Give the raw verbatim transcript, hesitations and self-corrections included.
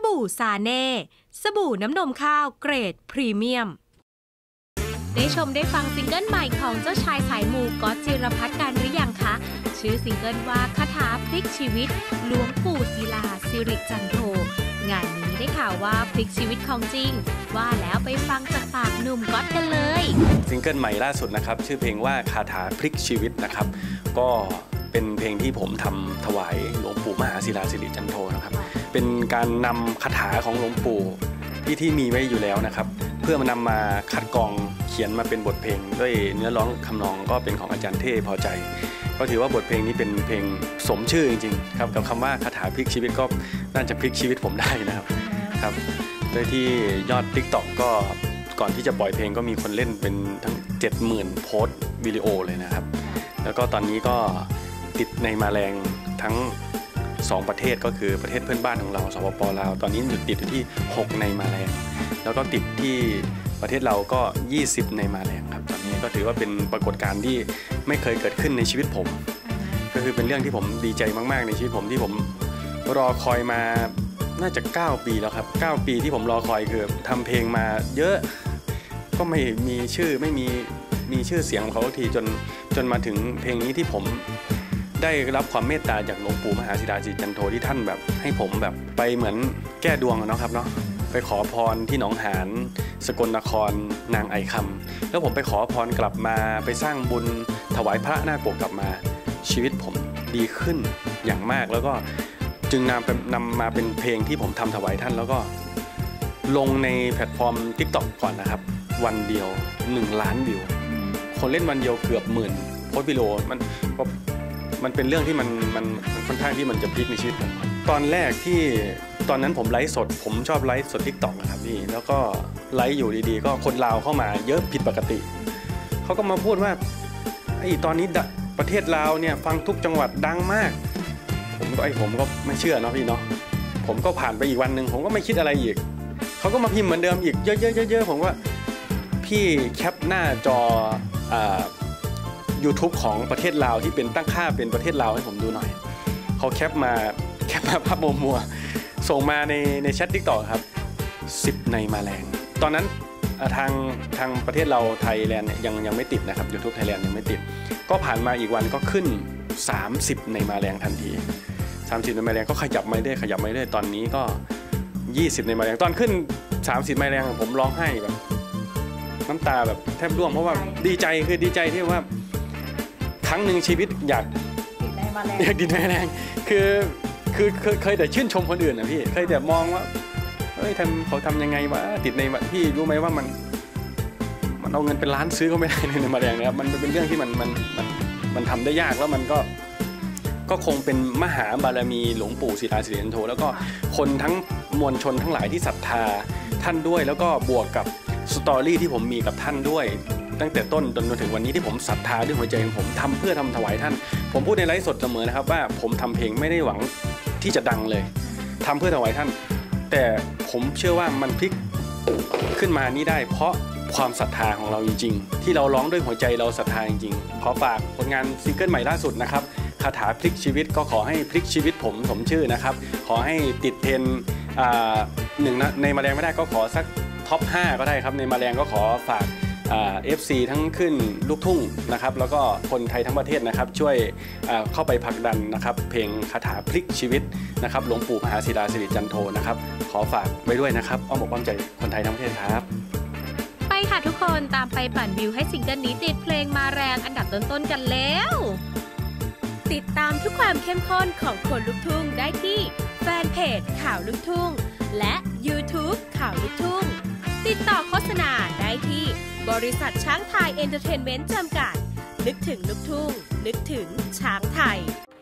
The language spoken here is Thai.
บู่ซาเน่สบู่น้ำนมข้าวเกรดพรีเมียมได้ชมได้ฟังซิงเกิลใหม่ของเจ้าชายสายมูก๊อตจิรพัฒน์กันหรือยังคะชื่อซิงเกิลว่าคาถาพลิกชีวิตหลวงปู่ศิลาสิริจันโทงานนี้ได้ข่าวว่าพลิกชีวิตของจริงว่าแล้วไปฟังจากปากหนุ่มก๊อตกันเลยซิงเกิลใหม่ล่าสุดนะครับชื่อเพลงว่าคาถาพลิกชีวิตนะครับก็เป็นเพลงที่ผมทำถวายหลวงปู่มหาศิลาสิริจันโทนะครับเป็นการนำคาถาของหลวงปู่ที่ที่มีไว้อยู่แล้วนะครับเพื่อมานำมาคัดกรองเขียนมาเป็นบทเพลงด้วยเนื้อร้องคำนองก็เป็นของอาจารย์เท่พอใจก็ถือว่าบทเพลงนี้เป็นเพลงสมชื่อจริงๆครับกับคำว่าคาถาพลิกชีวิตก็น่าจะพลิกชีวิตผมได้นะครับครับโดยที่ยอด ติ๊กต็อก ก็ก่อนที่จะปล่อยเพลงก็มีคนเล่นเป็นทั้ง เจ็ดหมื่น โพสต์วิดีโอเลยนะครับแล้วก็ตอนนี้ก็ติดในมาแรงทั้งสองประเทศก็คือประเทศเพื่อนบ้านของเราสปป.ลาวตอนนี้อยู่ติดอยู่ที่หกในมาแรงแล้วก็ติดที่ประเทศเราก็ยี่สิบในมาแรงครับตอนนี้ก็ถือว่าเป็นปรากฏการณ์ที่ไม่เคยเกิดขึ้นในชีวิตผมก็คือเป็นเรื่องที่ผมดีใจมากๆในชีวิตผมที่ผมรอคอยมาน่าจะเก้าปีแล้วครับเก้าปีที่ผมรอคอยคือทำเพลงมาเยอะก็ไม่มีชื่อไม่มีมีชื่อเสียงของเขาทีจนจนมาถึงเพลงนี้ที่ผมได้รับความเมตตาจากหลวงปู่มหาศิลาสิริจันโทที่ท่านแบบให้ผมแบบไปเหมือนแก้ดวงเนาะครับเนาะไปขอพรที่หนองหานสกลนครนางไอคำแล้วผมไปขอพรกลับมาไปสร้างบุญถวายพระหน้าปกกลับมาชีวิตผมดีขึ้นอย่างมากแล้วก็จึงนำเป็นนำมาเป็นเพลงที่ผมทำถวายท่านแล้วก็ลงในแพลตฟอร์ม ติ๊กต็อก ก่อนนะครับวันเดียวหนึ่งล้านวิวคนเล่นวันเดียวเกือบหมื่นโพสต์วิดีโอมันมันเป็นเรื่องที่มันมันค่อนข้างที่มันจะพลิกในชีวิตผมตอนแรกที่ตอนนั้นผมไลฟ์สดผมชอบไลฟ์สด ติ๊กต็อก นะครับพี่แล้วก็ไลฟ์อยู่ดีๆก็คนลาวเข้ามาเยอะผิดปกติเขาก็มาพูดว่าไอ้ตอนนี้ประเทศลาวเนี่ยฟังทุกจังหวัดดังมากผมก็ไอ้ผมก็ไม่เชื่อเนาะพี่เนาะผมก็ผ่านไปอีกวันหนึ่งผมก็ไม่คิดอะไรอีกเขาก็มาพิมพ์เหมือนเดิมอีกเยอะๆๆๆผมว่าพี่แคปหน้าจออ่าYouTube ของประเทศลาวที่เป็นตั้งค่าเป็นประเทศลาวให้ผมดูหน่อยเขาแคปมาแคปมาภาพมัวๆส่งมาในในแชท ติ๊กต็อก ครับสิบในมาแรงตอนนั้นทางทางประเทศเราไทยแลนด์เนี่ยยังยังไม่ติดนะครับ YouTube Thailand ยังไม่ติดก็ผ่านมาอีกวันก็ขึ้นสามสิบในมาแรงทันทีสามสิบในมาแรงก็ขยับมาเรื่อยขยับมาเรื่อยตอนนี้ก็ยี่สิบในมาแรงตอนขึ้นสามสิบมาแรงผมร้องไห้แบบน้ำตาแบบแทบร่วงเพราะว่าดีใจคือดีใจที่ว่าครั้งหนึ่งชีวิตอยากติดในมาแรงอยากติดในมาแรงคือคือเคยแต่ชื่นชมคนอื่นนะพี่เคยแต่มองว่าเฮ้ยทำเขาทำยังไงวะติดในพี่รู้ไหมว่ามันมันเอาเงินเป็นล้านซื้อก็ไม่ได้ในมาแรงนะครับมันเป็นเรื่องที่มันมันมันมันทำได้ยากแล้วมันก็ก็คงเป็นมหาบารมีหลวงปู่ศิลาสิริจันโทแล้วก็คนทั้งมวลชนทั้งหลายที่ศรัทธาท่านด้วยแล้วก็บวกกับสตอรี่ที่ผมมีกับท่านด้วยตั้งแต่ต้นจนถึงวันนี้ที่ผมศรัทธาด้วยหัวใจของผมทำเพื่อทำถวายท่านผมพูดในไลฟ์สดเสมอนะครับว่าผมทำเพลงไม่ได้หวังที่จะดังเลยทำเพื่อถวายท่านแต่ผมเชื่อว่ามันพลิกขึ้นมานี้ได้เพราะความศรัทธาของเราจริงๆที่เราร้องด้วยหัวใจเราศรัทธาจริงๆขอฝากผลงานซิงเกิลใหม่ล่าสุดนะครับคาถาพลิกชีวิตก็ขอให้พลิกชีวิตผมสมชื่อนะครับขอให้ติดเทรนด์หนึ่งในมาแรงไม่ได้ก็ขอสักท็อปห้าก็ได้ครับในมาแรงก็ขอฝากเอฟซีทั้งขึ้นลูกทุ่งนะครับแล้วก็คนไทยทั้งประเทศนะครับช่วยเข้าไปผลักดันนะครับเพลงคาถาพลิกชีวิตนะครับหลวงปู่มหาศิลาสิริจันโทนะครับขอฝากไว้ด้วยนะครับอ้อมอกอ้อมใจคนไทยทั้งประเทศครับไปค่ะทุกคนตามไปปั่นวิวให้ซิงเกิลนี้ติดเพลงมาแรงอันดับต้นๆกันแล้วติดตามทุกความเข้มข้นของคนลูกทุ่งได้ที่แฟนเพจข่าวลูกทุ่งและ YouTube ข่าวลูกทุ่งติดต่อโฆษณาได้ที่บริษัทช้างไทยเอนเตอร์เทนเมนต์จำกัดนึกถึงลูกทุ่งนึกถึงช้างไทย